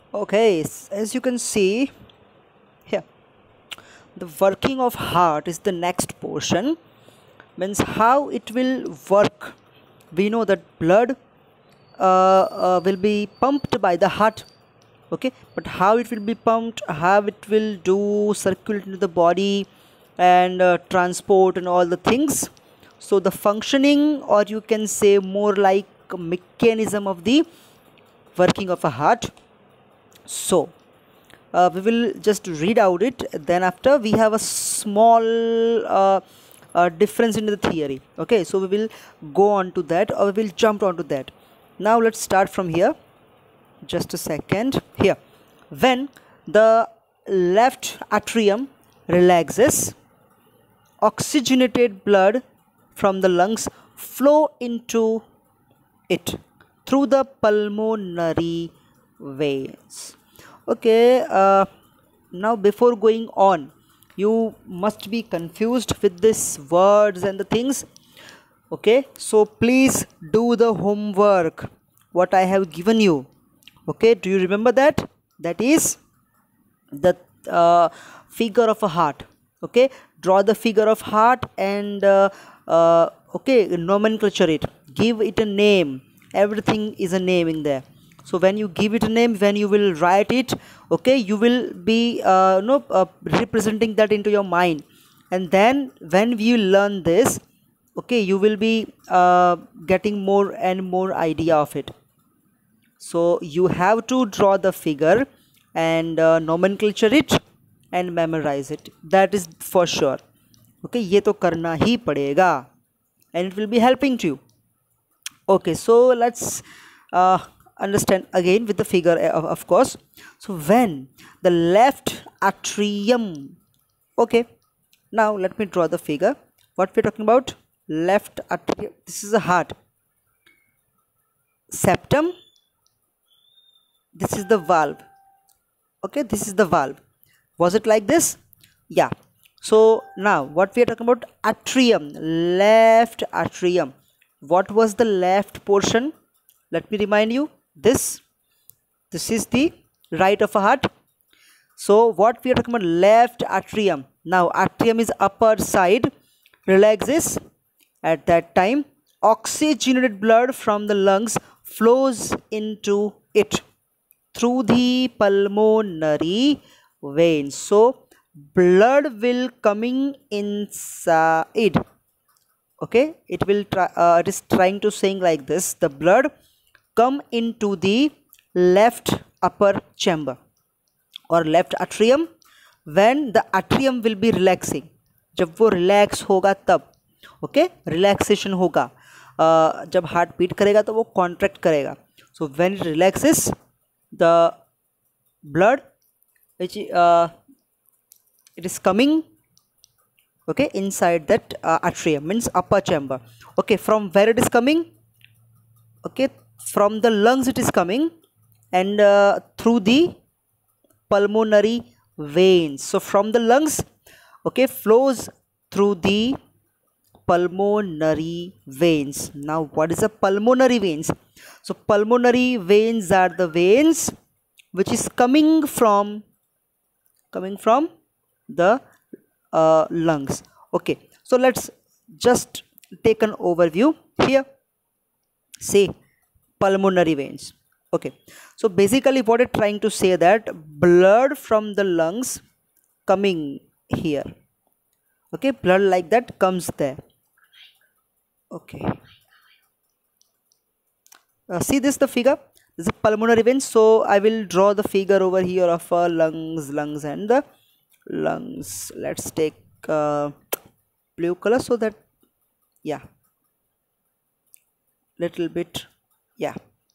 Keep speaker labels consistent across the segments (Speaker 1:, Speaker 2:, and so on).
Speaker 1: Okay, as you can see here, the working of heart is the next portion. Means how it will work. We know that blood will be pumped by the heart. Okay, but how it will be pumped, how it will do circulate into the body, and transport and all the things. So the functioning, or you can say more like a mechanism of the working of a heart. So we will just read out it, then after we have a small difference in the theory. Okay, so we will go on to that, or we will jump onto that. Now let's start from here. Just a second. Here, when the left atrium relaxes, oxygenated blood from the lungs flow into it through the pulmonary veins. Okay, now before going on, you must be confused with these words and the things. Okay, so please do the homework what I have given you. Okay, do you remember that? That is the figure of a heart. Okay, draw the figure of heart and okay, nomenclature it, give it a name. Everything is a name in there. So when you give it a name, when you will write it, okay, you will be representing that into your mind. And then when we learn this, okay, you will be getting more and more idea of it. So you have to draw the figure and nomenclature it and memorize it. That is for sure. Okay, ये तो करना ही पड़ेगा, and it will be helping to you. Okay, so let's understand again with the figure, of course. So when the left atrium, okay, now let me draw the figure. What we're talking about? Left atrium. This is a heart. Septum. This is the valve. Okay, this is the valve. Was it like this? Yeah. So now what we are talking about? Atrium. Left atrium. What was the left portion? Let me remind you. This is the right of a heart. So what we are talking about? Left atrium. Now atrium is upper side, relaxes. At that time, oxygenated blood from the lungs flows into it through the pulmonary veins. So blood will coming inside. Okay, it is trying to saying like this: the blood come into the left upper chamber or left atrium when the atrium will be relaxing. जब वो relax होगा तब, okay, relaxation होगा. जब heart beat करेगा तो वो contract करेगा. So when it relaxes, the blood which it is coming, okay, inside that atrium, means upper chamber. Okay, from where it is coming? Okay, from the lungs it is coming, and through the pulmonary veins. So from the lungs, okay, flows through the pulmonary veins. Now what is a pulmonary veins? So pulmonary veins are the veins which is coming from the lungs. Okay, so let's just take an overview here. Say pulmonary veins. Okay, so basically what it's trying to say that blood from the lungs coming here. Okay, blood like that comes there. Okay, see this, the figure. This is a pulmonary vein. So I will draw the figure over here of lungs and the lungs. Let's take blue color so that, yeah, little bit, yeah.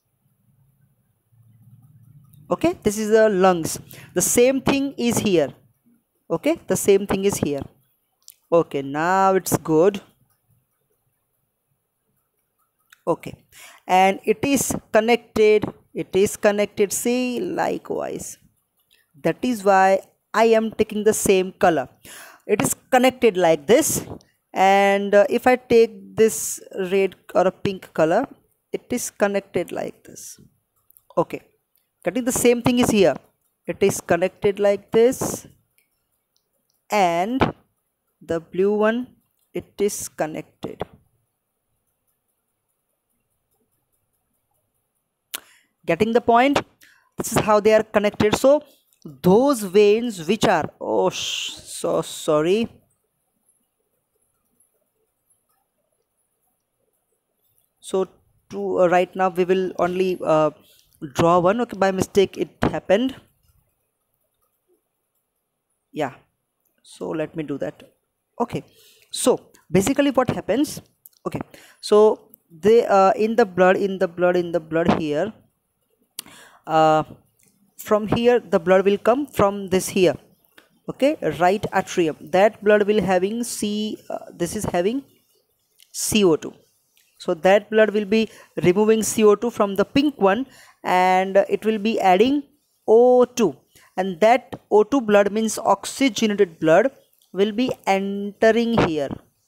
Speaker 1: Okay, this is the lungs. The same thing is here. Okay, the same thing is here. Okay, now it's good. Okay, and it is connected, see, likewise. That is why I am taking the same color. It is connected like this, and if I take this red or a pink color, it is connected like this. Okay, Getting the same thing is here. It is connected like this, and the blue one, it is connected. Getting the point? This is how they are connected. So those veins which are, oh so sorry, so to right now we will only draw one. Okay, by mistake it happened. Yeah, so let me do that. Okay, so basically what happens, okay, so they in the blood here, from here the blood will come from this here, okay, right atrium. That blood will having this is having CO2. So that blood will be removing CO2 from the pink one, and it will be adding O2, and that O2 blood means oxygenated blood will be entering here.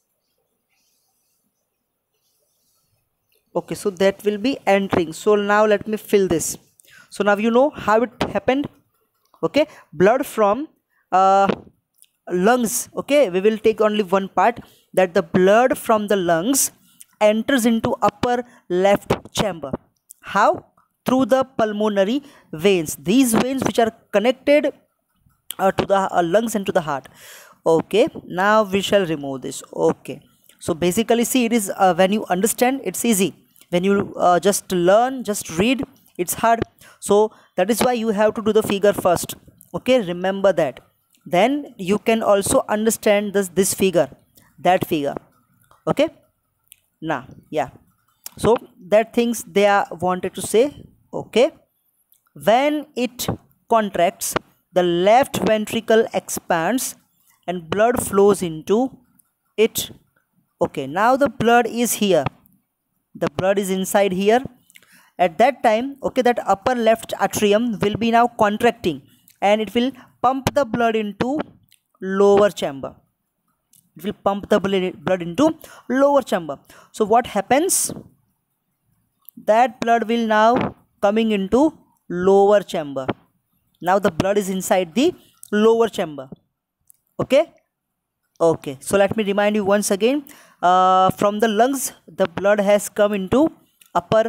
Speaker 1: Okay, so that will be entering. So now let me fill this. So now you know how it happened. Okay, blood from lungs. Okay, we will take only one part, that the blood from the lungs enters into upper left chamber. How? Through the pulmonary veins. These veins which are connected to the lungs and to the heart. Okay, now we shall remove this. Okay, so basically see, it is when you understand, it's easy. When you just learn, just read, it's hard. So that is why you have to do the figure first. Okay, remember that. Then you can also understand this figure, that figure. Okay, now yeah, so that things they are wanted to say. Okay, when it contracts, the left ventricle expands and blood flows into it. Okay, now the blood is here, the blood is inside here. At that time, okay, that upper left atrium will be now contracting, and it will pump the blood into lower chamber. It will pump the blood into lower chamber. So what happens? That blood will now coming into lower chamber. Now the blood is inside the lower chamber. Okay, okay, so let me remind you once again. From the lungs the blood has come into upper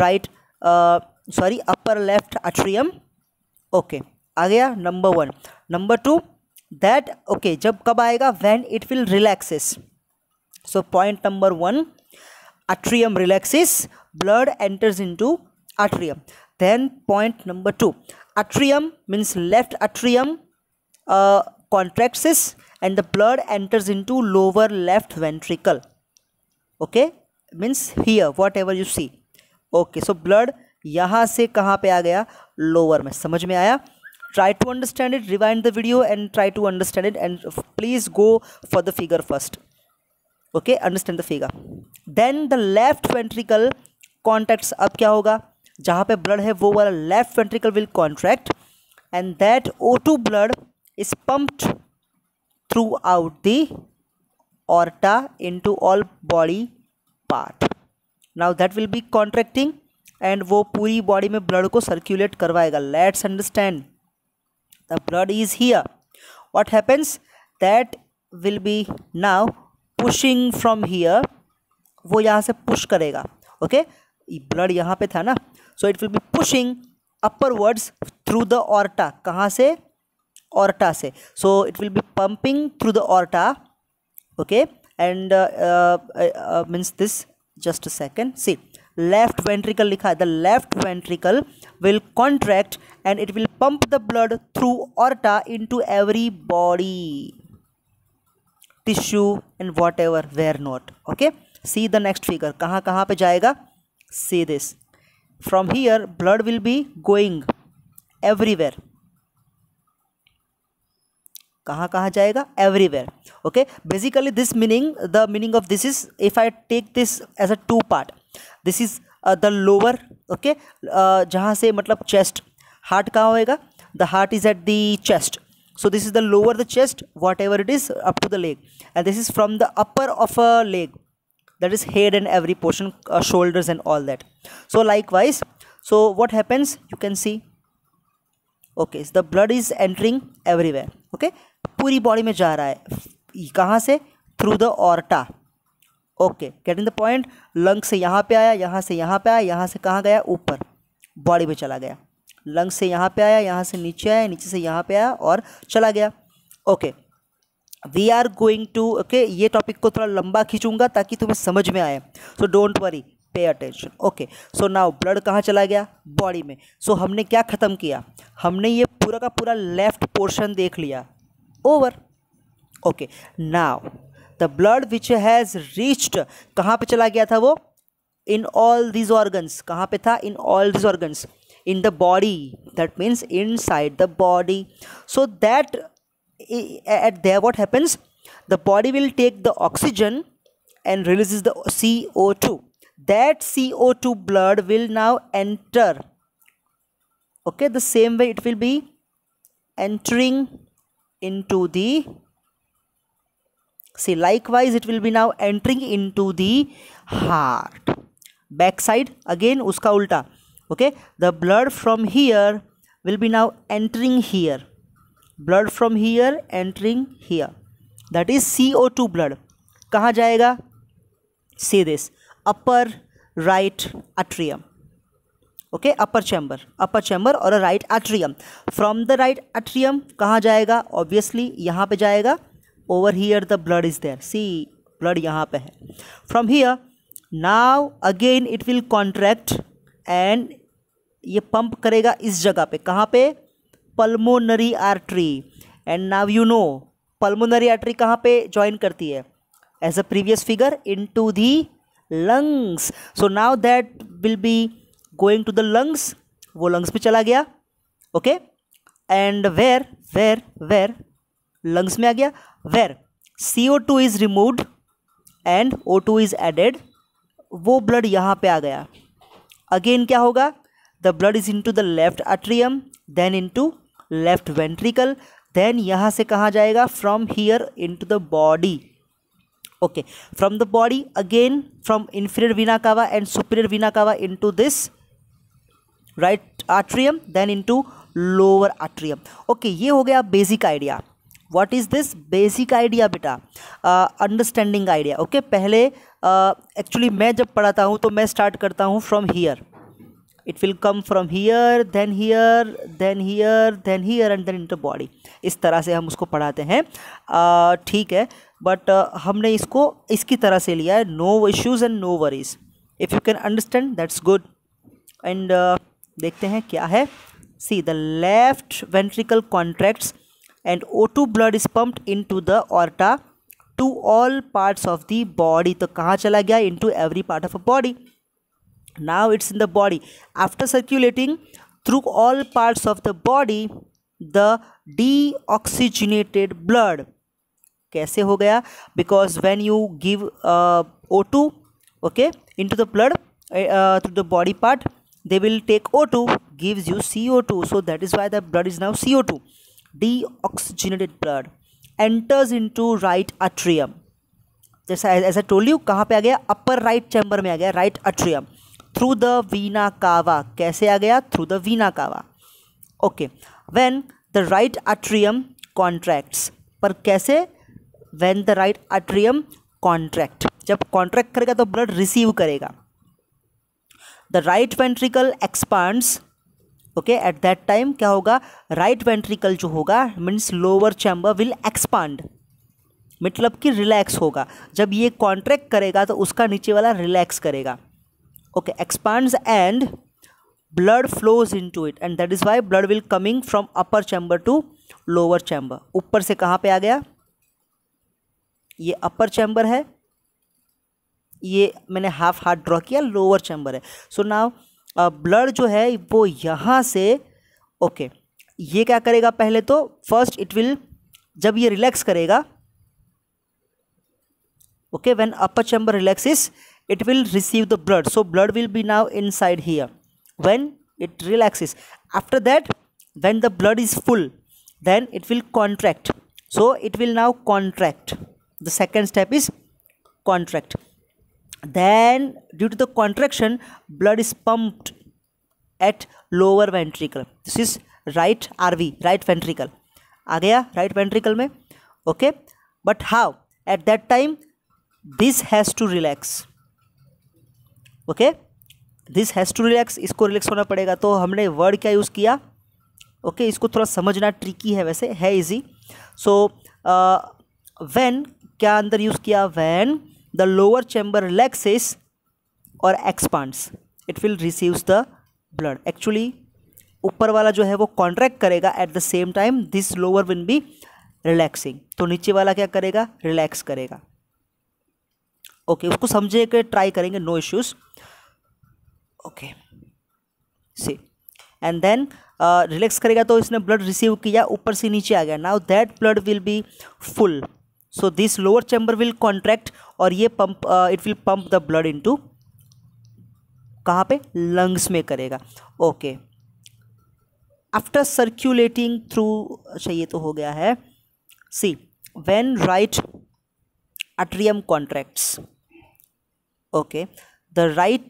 Speaker 1: upper left atrium. Okay, आ गया number 1. Number 2, that okay, जब कब आएगा? When it will relaxes. So point number 1, atrium relaxes, blood enters into atrium. Then point number 2, atrium means left atrium contracts and the blood enters into lower left ventricle. Okay, means here whatever you see. Okay, so blood यहाँ से कहाँ पे आ गया? Lower में. समझ में आया? Try to understand it, rewind the video and try to understand it, and please go for the figure first. Okay, understand the figure. Then the left ventricle contracts. अब क्या होगा? जहाँ पे blood है वो वाला left ventricle will contract, and that O2 blood is pumped throughout the aorta into all body part. Now that will be contracting and वो पूरी body में blood को circulate करवाएगा. Let's understand. The blood is here. What happens? That will be now pushing from here. वो यहाँ से push करेगा. Okay, blood यहाँ पे था ना, so it will be pushing upwards through the aorta. कहाँ से? Aorta से. So it will be pumping through the aorta. Okay, and means this. Just a second. See, left ventricle लिखा है. The left ventricle will contract and it will pump the blood through aorta into every body, tissue and whatever where not. Okay, see the next figure. कहाँ कहाँ पे जाएगा? See this. From here blood will be going everywhere. कहाँ कहाँ जाएगा? Everywhere. Okay, basically this meaning, the meaning of this is, if I take this as a two part, this is the lower. Okay, जहाँ से मतलब chest, heart कहाँ होएगा? The heart is at the chest. So this is the lower the chest, whatever it is, up to the leg, and this is from the upper of a leg, that is head and every portion, shoulders and all that. So likewise, so what happens? You can see okay, the blood is entering everywhere, okay, पूरी body में जा रहा है, कहाँ से, through the aorta, okay, getting the point. Lung से यहाँ पे आया, यहाँ से यहाँ पे आया, यहाँ से कहाँ गया, ऊपर बॉडी में चला गया, लंग से यहाँ पे आया, यहाँ से नीचे आया, नीचे से यहाँ पे आया और चला गया, okay. We are going to, okay, ये टॉपिक को थोड़ा लंबा खींचूंगा ताकि तुम्हें समझ में आए, so don't worry, pay attention, okay. So now blood कहाँ चला गया, बॉडी में। सो हमने क्या ख़त्म किया, हमने ये पूरा का पूरा लेफ्ट पोर्शन देख लिया, over, okay. Now the blood which has reached, कहाँ पे चला गया था वो, इन ऑल दीज ऑर्गन्स, कहाँ पे था, in all these organs, in the body, that means inside the body. So that at there what happens, the body will take the oxygen and releases the CO2. That CO2 blood will now enter, okay, the same way it will be entering into the, see, likewise it will be now entering into the heart, back side again uska ulta, okay. The blood from here will be now entering here, blood from here entering here, that is CO2 blood. कहाँ जाएगा, see this, upper right atrium, okay, upper chamber और right atrium. From the right atrium कहाँ जाएगा, obviously यहाँ पे जाएगा, over here the blood is there, see blood यहाँ पे है. From here now again it will contract and ये पंप करेगा इस जगह पे, कहाँ पे, pulmonary artery. And now you know pulmonary artery कहाँ पे ज्वाइन करती है, as a previous figure, into the lungs. So now that will be going to the lungs, वो लंग्स पे चला गया, okay. And where where where lungs में आ गया, where CO2 is removed and O2 is added, वो blood यहाँ पे आ गया. अगेन क्या होगा, the blood is into the left atrium, then into left ventricle, then यहाँ से कहाँ जाएगा, from here into the body, okay. From the body again, from inferior vena cava and superior vena cava into this right atrium, then into lower atrium, okay. ये हो गया basic idea. What is this basic idea बेटा, understanding idea, okay. पहले actually मैं जब पढ़ाता हूँ तो मैं start करता हूँ from here, it will come from here, then here, then here, then here and then into body. इस तरह से हम उसको पढ़ाते हैं, ठीक है. बट हमने इसको इसकी तरह से लिया है, no issues and no worries. If you can understand that's good. And देखते हैं क्या है. See, the left ventricle contracts and O2 blood is pumped into the aorta to all parts of the body. तो कहाँ चला गया, into every part of a body. Now it's in the body. After circulating through all parts of the body, the deoxygenated blood कैसे हो गया, because when you give O2, okay, into the blood through the body part, they will take O2, gives you CO2. So that is why the blood is now CO2. Deoxygenated blood enters into right atrium. जैसा as I told you, कहाँ पे आ गया, upper right chamber में आ गया, right atrium. Through the vena cava, कैसे आ गया, through the vena cava, okay. When the right atrium contracts, पर कैसे, when the right atrium contract, जब कॉन्ट्रैक्ट करेगा तो ब्लड रिसीव करेगा. The right ventricle expands, okay. At that time क्या होगा, राइट वेंट्रिकल जो होगा means lower chamber will expand, मतलब कि रिलैक्स होगा. जब ये कॉन्ट्रैक्ट करेगा तो उसका नीचे वाला रिलैक्स करेगा, okay, expands and blood flows into it, and that is why blood will coming from upper chamber to lower chamber. ऊपर से कहाँ पे आ गया, ये upper chamber है, ये मैंने हाफ हार्ट ड्रॉ किया, लोअर चैम्बर है. सो नाउ ब्लड जो है वो यहाँ से, ओके, ये क्या करेगा, पहले तो फर्स्ट इट विल, जब ये रिलैक्स करेगा, okay, when upper chamber relaxes it will receive the blood, so blood will be now inside here when it relaxes. After that, when the blood is full, then it will contract, so it will now contract. The second step is contract. Then due to the contraction, blood is pumped at lower ventricle. This is right RV, right ventricle आ गया right ventricle में, okay. But how at that time this has to relax, okay, this has to relax, इसको relax होना पड़ेगा। तो हमने word क्या use किया, ओके, इसको थोड़ा समझना ट्रिकी है, वैसे है इजी। सो व्हेन क्या अंदर यूज़ किया, when the lower chamber relaxes और expands it will receives the blood. Actually ऊपर वाला जो है वो कॉन्ट्रैक्ट करेगा, at the same time this lower will be relaxing, तो नीचे वाला क्या करेगा, रिलैक्स करेगा, ओके। उसको समझे के ट्राई करेंगे, no issues, okay. See and then relax करेगा तो इसने ब्लड रिसीव किया, ऊपर से नीचे आ गया, now that blood will be full, so this lower chamber will contract और ये pump it will pump the blood into, कहाँ पे, लंग्स में करेगा, ओके। आफ्टर सर्क्यूलेटिंग थ्रू, अच्छा ये तो हो गया है। See when right atrium contracts, okay, the right,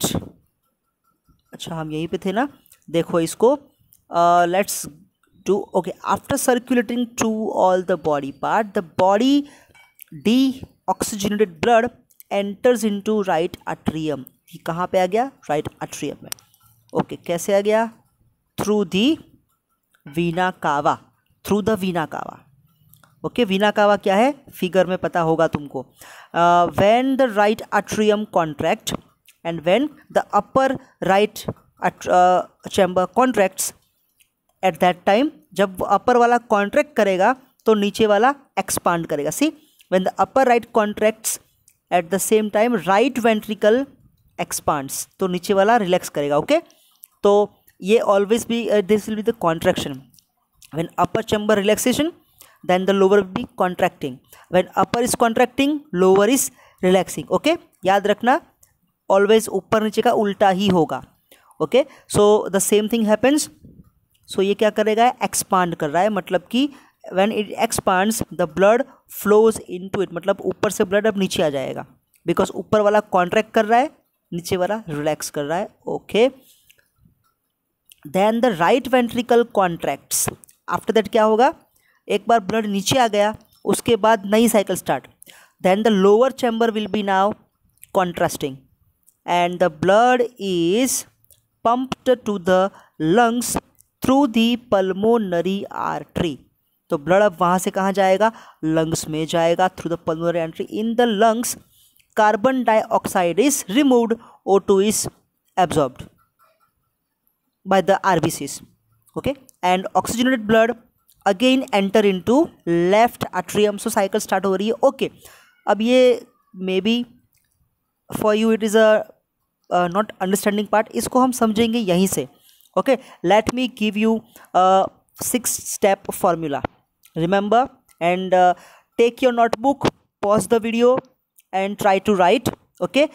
Speaker 1: अच्छा हम यहीं पे थे ना, देखो इसको let's do, okay. After circulating through all the body part, the body deoxygenated blood enters into right atrium, ये कहाँ पे आ गया, राइट अट्रियम में, ओके। कैसे आ गया, थ्रू दी वीना कावा, through the vena cava, okay. Veena कावा क्या है, फिगर में पता होगा तुमको। When the right atrium contract and when the upper right chamber contracts, at that time जब अपर वाला कॉन्ट्रैक्ट करेगा तो नीचे वाला एक्सपांड करेगा। See when the upper right contracts at the same time right ventricle expands, तो नीचे वाला रिलैक्स करेगा, ओके। तो ये always be this will be the contraction, when upper chamber relaxation then the lower will be contracting, when upper is contracting lower is relaxing, okay। याद रखना always ऊपर नीचे का उल्टा ही होगा, okay। so the same thing happens, so ये क्या करेगा, expand कर रहा है, मतलब कि when it expands the blood flows into it, मतलब ऊपर से blood अब नीचे आ जाएगा, because ऊपर वाला contract कर रहा है, नीचे वाला relax कर रहा है, okay। then the right ventricle contracts, after that क्या होगा, एक बार ब्लड नीचे आ गया उसके बाद नई cycle start, then the lower chamber will be now contrasting and the blood is pumped to the lungs through the pulmonary artery, तो ब्लड अब वहाँ से कहाँ जाएगा, लंग्स में जाएगा, through the pulmonary artery. In the lungs carbon dioxide is removed, O2 is absorbed by the RBCs, okay, and oxygenated blood again enter into left atrium, so cycle start हो रही है, ओके। अब ये may be for you it is a not understanding part, इसको हम समझेंगे यहीं से, okay. Let me give you 6 step formula, remember and take your notebook, pause the video and try to write, okay.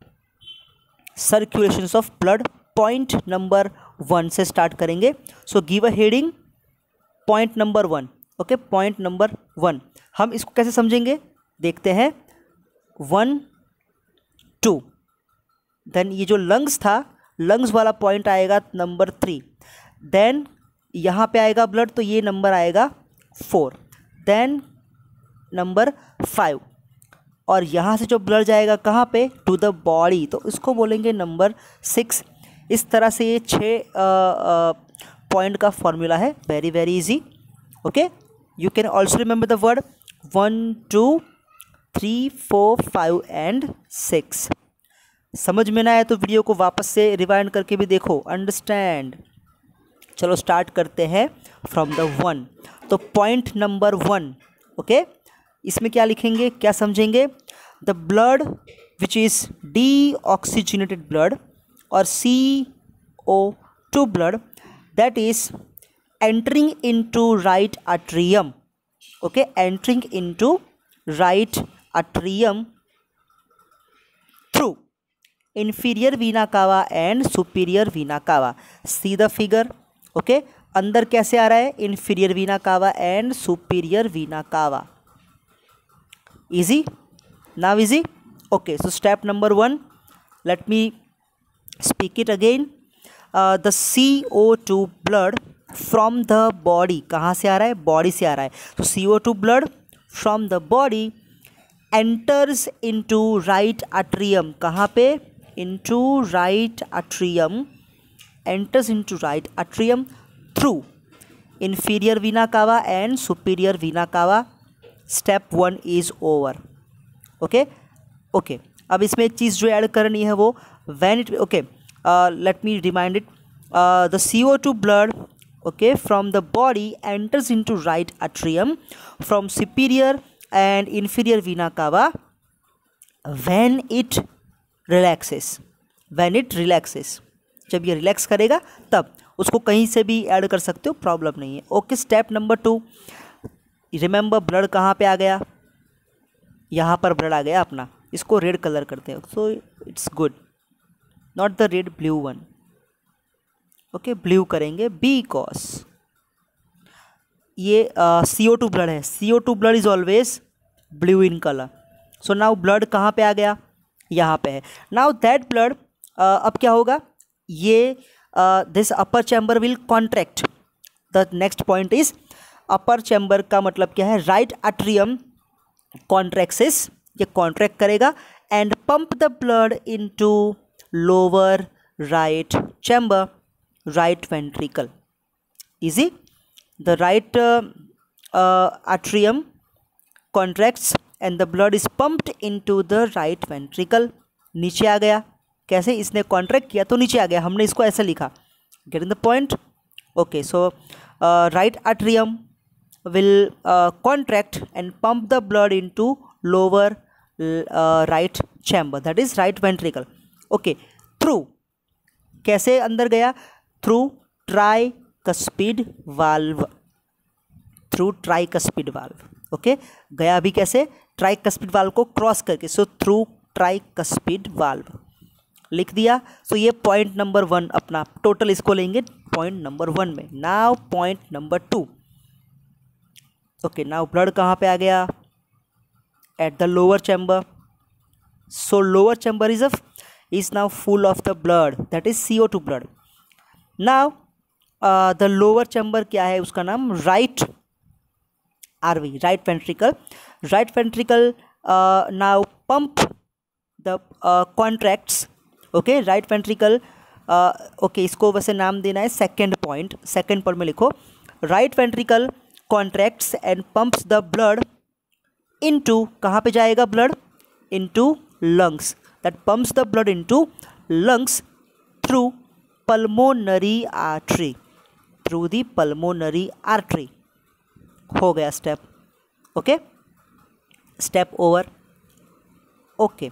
Speaker 1: Circulations of blood, point number 1 से start करेंगे, so give a heading point number 1, okay. Point number 1 हम इसको कैसे समझेंगे, देखते हैं। 1 2, then ये जो लंग्स था, लंग्स वाला पॉइंट आएगा नंबर 3, देन यहाँ पे आएगा ब्लड, तो ये नंबर आएगा 4, देन नंबर 5, और यहाँ से जो ब्लड जाएगा कहाँ पे, टू द बॉडी, तो इसको बोलेंगे नंबर 6। इस तरह से ये 6 पॉइंट का फॉर्मूला है, very very easy, okay. You can also remember the word 1 2 3 4 5 and 6। समझ में ना आए तो वीडियो को वापस से रिवाइंड करके भी देखो, अंडरस्टैंड। चलो स्टार्ट करते हैं फ्रॉम द 1। तो पॉइंट नंबर 1, ओके, इसमें क्या लिखेंगे, क्या समझेंगे, the blood which is deoxygenated blood और CO2 blood that is entering into right atrium, okay, entering into right atrium through inferior vena cava and superior vena cava। see the figure, okay, अंदर कैसे आ रहा है, inferior vena cava and superior vena cava, easy, now easy, okay। so step number 1, let me speak it again। The CO2 blood from the body, कहाँ से आ रहा है, body से आ रहा है। तो CO2 blood from the body enters into right atrium, कहाँ पे, into right atrium, enters into right atrium through inferior vena cava and superior vena cava. Step 1 is over. Okay अब इसमें एक चीज़ जो ऐड करनी है वो when it let me remind it, the CO2 blood from the body enters into right atrium from superior and inferior vena cava when it relaxes, जब ये relax करेगा तब, उसको कहीं से भी ऐड कर सकते हो, प्रॉब्लम नहीं है। Okay, step number 2, remember blood कहाँ पे आ गया, यहाँ पर ब्लड आ गया अपना, इसको रेड कलर करते हैं, so it's good, not the red, blue one. Okay, blue करेंगे बिकॉज ये CO2 ब्लड है, CO2 blood is always blue in colour. So now blood कहाँ पे आ गया, यहाँ पे है। नाउ दैट ब्लड अब क्या होगा, ये this upper chamber will contract. The next point is upper chamber का मतलब क्या है, राइट अट्रियम कॉन्ट्रैक्सिस, ये कॉन्ट्रैक्ट करेगा and pump the blood into lower right chamber, right ventricle. Easy, the right atrium contracts and the blood is pumped into the right ventricle। नीचे आ गया, कैसे, इसने कॉन्ट्रैक्ट किया तो नीचे आ गया, हमने इसको ऐसे लिखा, getting the point. Okay, so right atrium will contract and pump the blood into lower right chamber, that is right ventricle. Okay, through, कैसे अंदर गया, through tricuspid valve, through tricuspid valve. Okay, गया भी कैसे, ट्राइकस्पिड वाल्व को cross करके, so through tricuspid valve लिख दिया। सो ये पॉइंट नंबर 1 अपना, टोटल इसको लेंगे पॉइंट नंबर 1 में। Now point number 2। Okay, now blood कहाँ पे आ गया, at the lower chamber. So lower chamber is now full of the blood, that is CO2 blood. Now the lower chamber क्या है, उसका नाम right RV, right ventricle. Right ventricle now pump the contracts. Okay, right ventricle okay, इसको वैसे नाम देना है second point, second point में लिखो, right ventricle contracts and pumps the blood into, कहाँ पे जाएगा blood, into lungs, that pumps the blood into lungs through pulmonary artery, through the pulmonary artery. हो गया step. Okay, step over. Okay,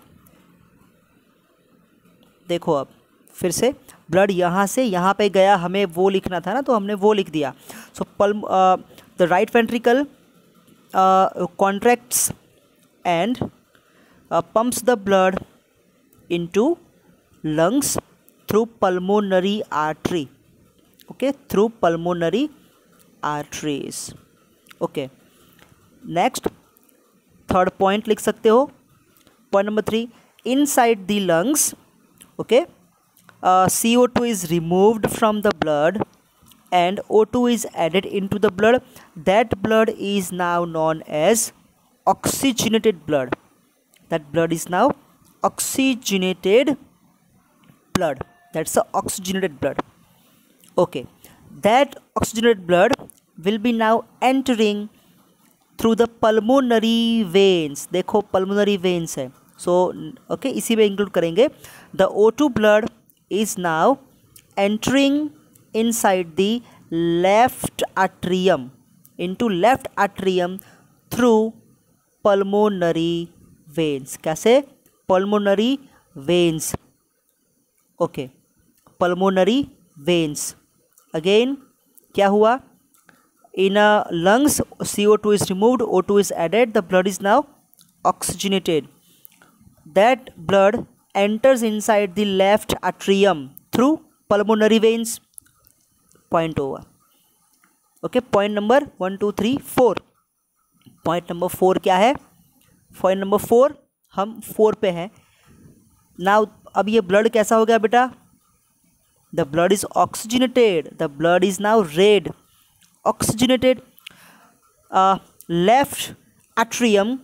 Speaker 1: देखो अब फिर से ब्लड यहाँ से यहाँ पे गया, हमें वो लिखना था ना, तो हमने वो लिख दिया। So the right ventricle contracts and pumps the blood into lungs through pulmonary artery. Okay, through pulmonary arteries. Okay, next third point लिख सकते हो, point number 3, inside the lungs. Okay, CO2 is removed from the blood and O2 is added into the blood. That blood is now known as oxygenated blood. That blood is now oxygenated blood. That's the oxygenated blood. Okay, that oxygenated blood will be now entering through the pulmonary veins. देखो pulmonary veins है, so okay, इसी में include करेंगे। The O2 blood is now entering inside the left atrium, into left atrium through pulmonary veins. कैसे, pulmonary veins. Okay, pulmonary veins. Again क्या हुआ, in lungs CO2 is removed, O2 is added, the blood is now oxygenated. That blood enters inside the left atrium through pulmonary veins. Point over. Okay, point number 1 2 3 4. Point number 4 क्या है, point number 4 हम 4 पे हैं। Now अब ये blood कैसा हो गया बेटा, The blood is oxygenated. The blood is now red, oxygenated. Left atrium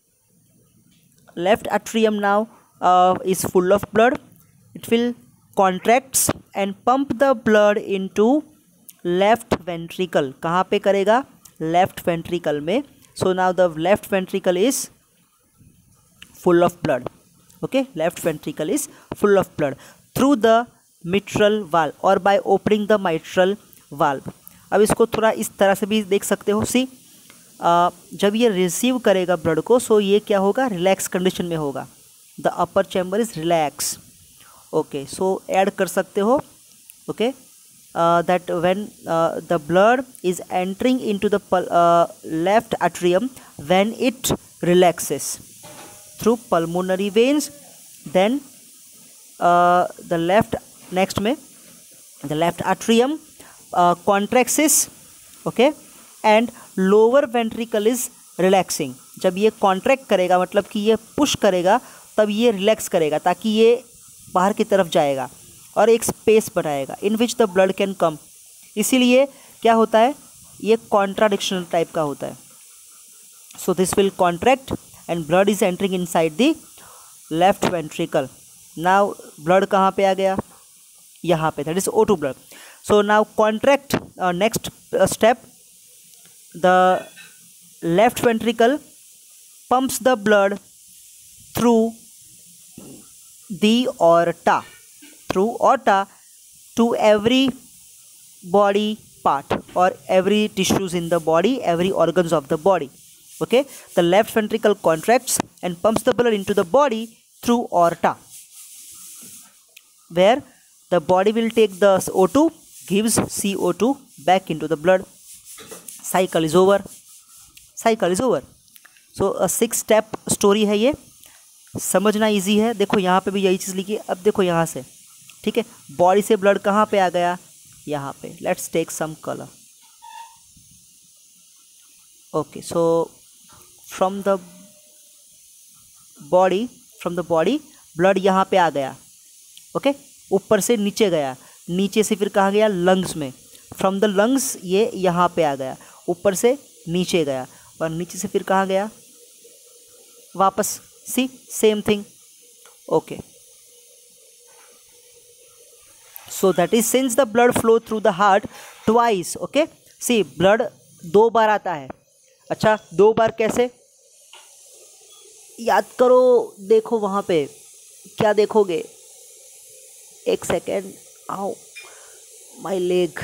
Speaker 1: now is full of blood. It will contracts and pump the blood into left ventricle. कहाँ पे करेगा? Left ventricle में. So now the left ventricle is full of blood. Okay, left ventricle is full of blood through the mitral valve or by opening the mitral valve. अब इसको थोड़ा इस तरह से भी देख सकते हो. सी जब ये रिसीव करेगा ब्लड को, सो ये क्या होगा? रिलैक्स कंडीशन में होगा. The upper chamber is relax. Okay, so add कर सकते हो. Okay, that when the blood is entering into the left atrium, when it relaxes through pulmonary veins, then the left next में the left atrium contracts, okay, and lower ventricle is relaxing. जब ये contract करेगा मतलब कि ये push करेगा, तब ये relax करेगा ताकि ये बाहर की तरफ जाएगा और एक स्पेस बनाएगा in which the blood can come. इसीलिए क्या होता है? ये कॉन्ट्राडिक्शनल टाइप का होता है. So this will contract and blood is entering inside the left ventricle. Now blood कहाँ पे आ गया? यहाँ पे. That is O2 blood. So now contract. Next step, the left ventricle pumps the blood through the aorta, through aorta to every body part or every tissues in the body, every organs of the body. Okay, the left ventricle contracts and pumps the blood into the body through aorta, where the body will take the O2, gives CO2 back into the blood. Cycle is over. Cycle is over. So a 6-step story है ये. समझना easy है. देखो यहाँ पे भी यही चीज़ लिखी है. अब देखो यहाँ से, ठीक है, बॉडी से ब्लड कहाँ पे आ गया? यहाँ पे. Let's take some colour. Okay, so from the body blood यहाँ पे आ गया. ओके, ऊपर से नीचे गया, नीचे से फिर कहाँ गया? लंग्स में. फ्रॉम द लंग्स ये यहाँ पे आ गया, ऊपर से नीचे गया और नीचे से फिर कहाँ गया? वापस. See, same thing. Okay, so that is since the blood flow through the heart twice. Okay, see, blood 2 बार आता है. अच्छा, 2 बार कैसे? याद करो. देखो वहाँ पे क्या देखोगे? एक सेकेंड. आओ, माई लेग.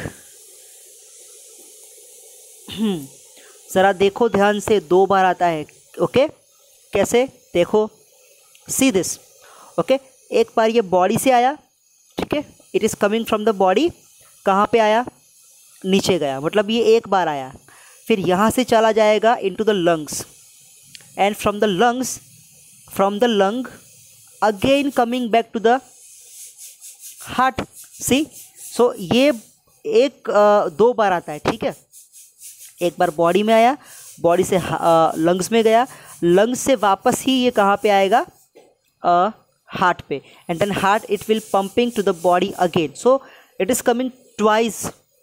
Speaker 1: ज़रा देखो ध्यान से. 2 बार आता है. ओके, कैसे? देखो, सी दिस. ओके, एक बार ये बॉडी से आया, ठीक है, it is coming from the body. कहाँ पे आया? नीचे गया, मतलब ये एक बार आया. फिर यहाँ से चला जाएगा into the lungs and from the lung again coming back to the heart. See, so ये 2 बार आता है. ठीक है, एक बार बॉडी में आया, बॉडी से लंग्स में गया, लंग्स से वापस ही ये कहाँ पे आएगा? हार्ट पे. And then heart it will pumping to the body again. So it is coming twice.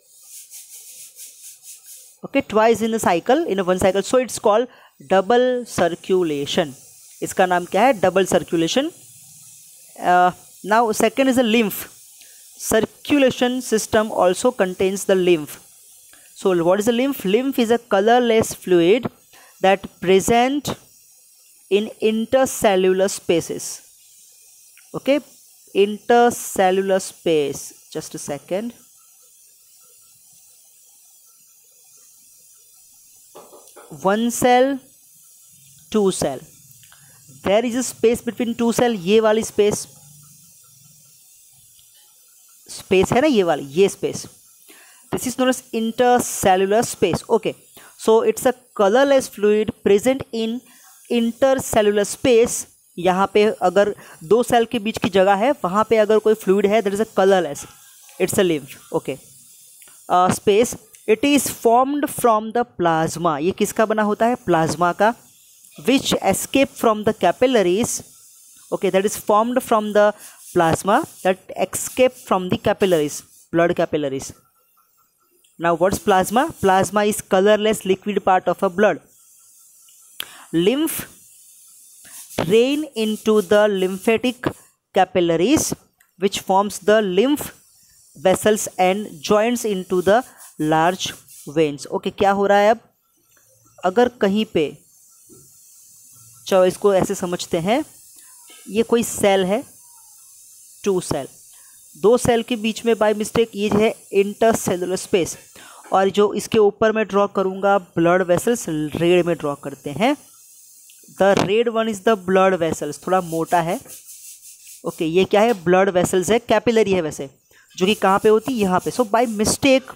Speaker 1: Okay, twice in a cycle, in one cycle. So it's called double circulation. इसका नाम क्या है? Double circulation. Now second is a lymph. Circulation system also contains the lymph. So what is the lymph? Lymph is a colorless fluid that present in intercellular spaces. Okay, intercellular space. Just a second. One cell, two cell. There is a space between two cell. ये वाली space है ना, ये वाली, ये space. This is known as intercellular space. Okay, so it's a colourless fluid present in intercellular space. यहाँ पे अगर 2 सेल के बीच की जगह है, वहाँ पे अगर कोई फ्लूइड है, that is a colourless. It's a lymph. Okay, space. It is formed from the plasma. ये किसका बना होता है? प्लाज्मा का. Which escape from the capillaries. Okay, that is formed from the plasma that escape from the capillaries, blood capillaries. Now what's plasma? Plasma is colorless liquid part of a blood. Lymph drain into the lymphatic capillaries which forms the lymph vessels and joins into the large veins. Okay, क्या हो रहा है अब? अगर कहीं पे, चलो इसको ऐसे समझते हैं, ये कोई सेल है, 2 सेल, 2 सेल के बीच में बाय मिस्टेक ये है इंटरसेलुलर स्पेस, और जो इसके ऊपर मैं ड्रॉ करूँगा ब्लड वेसल्स, रेड में ड्रॉ करते हैं. The red one is the blood vessels, थोड़ा मोटा है. ओके, ये क्या है? ब्लड वेसल्स है, कैपिलरी है वैसे, जो कि कहाँ पे होती है? यहाँ पे. सो बाय मिस्टेक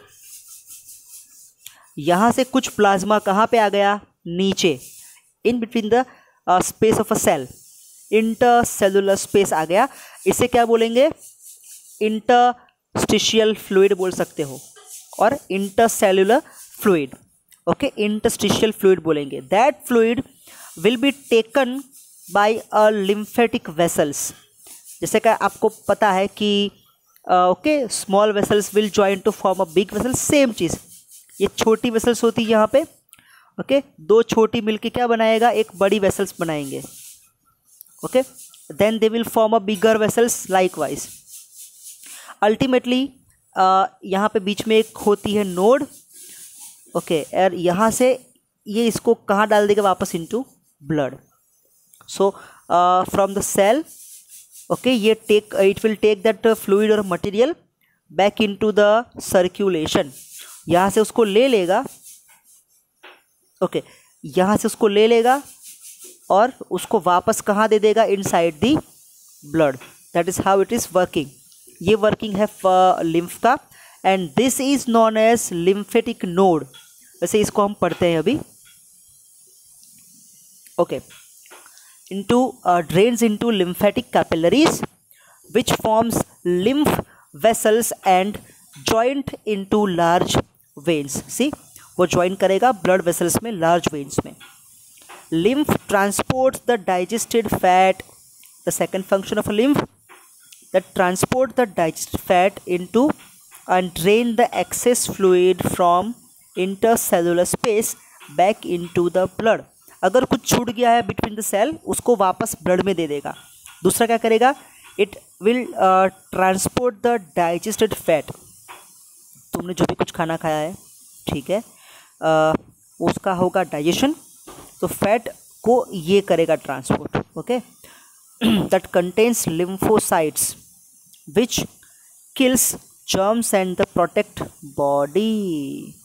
Speaker 1: यहाँ से कुछ प्लाज्मा कहाँ पे आ गया? नीचे, in between the space of a cell, intercellular space आ गया. इसे क्या बोलेंगे? इंटरस्टिशियल फ्लूइड बोल सकते हो, और intercellular fluid. Okay, interstitial fluid बोलेंगे. That fluid will be taken by a lymphatic vessels. जैसे कि आपको पता है कि okay, small vessels will join to form a big vessel. Same चीज़, ये छोटी वेसल्स होती है यहाँ पे. ओके, 2 छोटी मिलके क्या बनाएगा? एक बड़ी वेसल्स बनाएंगे. Okay, then they will form a bigger vessels likewise. Ultimately यहाँ पे बीच में एक होती है नोड. ओके, और यहाँ से ये इसको कहाँ डाल देगा? वापस into blood. So from the cell, okay, ये it will take that fluid और material back into the circulation. यहाँ से उसको ले लेगा. ओके, यहाँ से उसको ले लेगा और उसको वापस कहाँ दे देगा? Inside the blood. That is how it is working. ये वर्किंग है लिम्फ का, and this is known as lymphatic node. वैसे इसको हम पढ़ते हैं अभी. Okay, into drains into lymphatic capillaries which forms lymph vessels and joint into large veins. See, वो ज्वाइन करेगा ब्लड वेसल्स में, लार्ज वेन्स में. Lymph transports the digested fat. The second function of a lymph, that transport the digested fat into and drain the excess fluid from intercellular space back into the blood. अगर कुछ छूट गया है between the cell, उसको वापस blood में दे देगा. दूसरा क्या करेगा? It will transport the digested fat. तुमने जो भी कुछ खाना खाया है, ठीक है, उसका होगा डाइजेशन, तो फैट को ये करेगा transport. Okay, that contains lymphocytes which kills germs and the protect body.